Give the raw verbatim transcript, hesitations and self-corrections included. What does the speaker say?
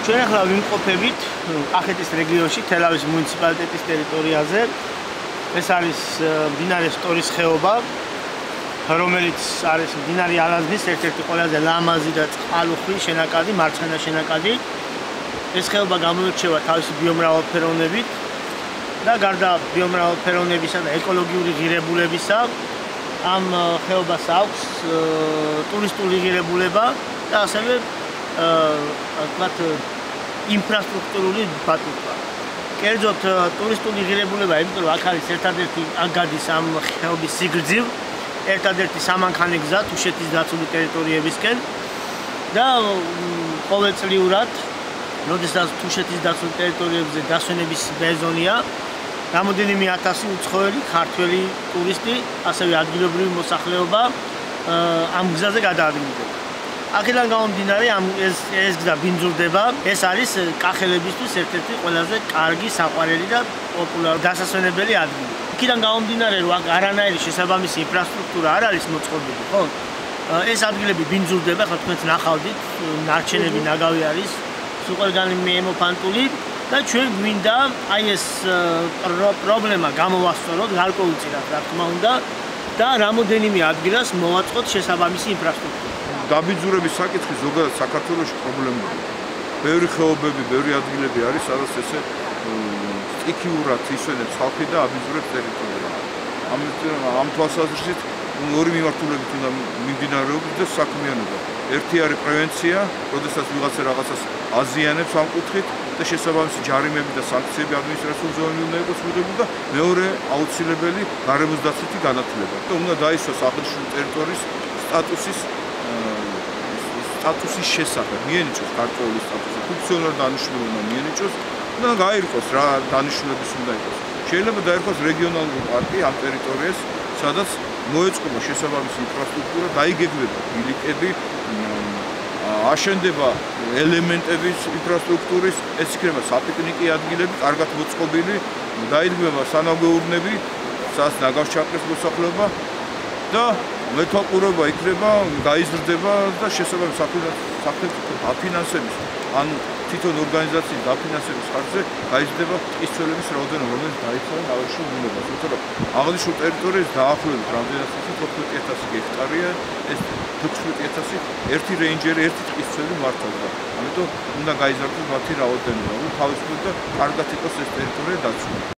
ჩვენ ახლა ვიმყოფებით კახეთის რეგიონში, თელავის მუნიციპალიტეტის ტერიტორიაზე. ეს არის მდინარე სტორის ხეობა, რომელიც არის მდინარე ალაზნის ერთ-ერთი ყველაზე ლამაზი და წყალუხვი შენაკადი, მარცხენა შენაკადი. ეს ხეობა გამოირჩევა თავისი ბიომრავალფეროვნებით და გარდა ბიომრავალფეროვნებისა და ეკოლოგიური ღირებულებისა, ამ ხეობას აქვს ტურისტული ღირებულება და ასევე თქვათ ინფრასტრუქტურული ბატონობა. კერძოდ ტურისტული ღირებულება, იმიტომ რომ აქ არის ერთადერთი აქ გადის ამ ხეობის სიგრძივ, ერთადერთი სამანქანე გზა თუშეთის დაცული ტერიტორიებისკენ და ყოველწლიურად, როდესაც თუშეთის დაცულ ტერიტორიებზე დასვენების სეზონია, რამოდენიმე ათასი უცხოელი, ქართველი ტურისტი, ასევე ადგილობრივი მოსახლეობა ამ გზაზე გადაადგილდება. აქედან გამომდინარე, ამ ეს ეს გზა ბინძურდება. ეს არის კახელებისთვის ერთ-ერთი ყველაზე კარგი, საყვარელი და პოპულარული დასასვენებელი ადგილი. იქიდან გამომდინარე, რომ აქ არანაირი შესაბამისი ინფრასტრუქტურა არ არის მოწყობილი, ხო? ეს ადგილები ბინძურდება, ხო თქვენც ნახავდით, ნარჩენები ნაგავი არის, სუყელგანი მიემოფანტული და ჩვენ გვინდა აი ეს პრობლემა გამოვასწოროთ გარკვეულწილად, რა თქმა უნდა, და რამოდენიმე ადგილას მოვაწყოთ შესაბამისი ინფრასტრუქტურა. დაბინძურების საკითხი ზოგადად საქართველოში პრობლემაა. ბევრი ხეობები, ბევრი ადგილები არის, სადაც ესე სტიქიურად ისვენებს ხალხი და აბინძურებს ტერიტორია. ამიტომ ამ თვალსაზრისით ორი მიმართულებით უნდა მიმდინარეობდეს და საქმიანობა. ერთი არის პრევენცია, როდესაც ვიღაცა რაღაცას აზიანებს ამ კუთხით და შესაბამისი ჯარიმები და სანქციები ადმინისტრაციულ ზონაში უნდა იყოს მიღებული და მეორე აუცილებელი გარემოს დაცვითი განათლება. და უნდა დაისვას აღნიშნული ტერიტორიის სტატუსის სტატუსის შესახებ, მიენიჭოს გარკვეული სტატუსი, ფუნქციონალურ დანიშნულება უნდა მიენიჭოს და გაირკვეს რა დანიშნულების უნდა იყოს. შეიძლება დაერქვას რეგიონალური პარკი ამ ტერიტორიას, სადაც მოეწყობა შესაბამისი ინფრასტრუქტურა, დაიგეგმება ბილიკები, აშენდება ელემენტების ინფრასტრუქტურის, ეს იქნება საპიკნიკი ადგილები, კარგად მოწყობილი, დაიდგება სანაგვეურნები, სადაც ნაგავს ჩაყრის მოსახლეობა და მეთვალყურება იქნება, გაიზრდება და შესაბამის სახელმწიფო დაფინანსების ან თვითონ ორგანიზაციის დაფინანსების ხარჯზე გაიზრდება ის ცველების რაოდენობა, რომელიც დაიცალა აღნიშნულ ბუნებას. იმიტომ რომ აღნიშნულ ტერიტორიაზე დაახლოებით რამდენად თოთხმეტი ათასი გექტარია, ეს თოთხმეტი ათასი ერთი რეინჯერი, ერთი ტყის ცველი მართავს და ამიტომ უნდა გაიზარდოს მათი რაოდენობა, რომ თავისუფლად და კარგად იყოს ეს ტერიტორია დაცული.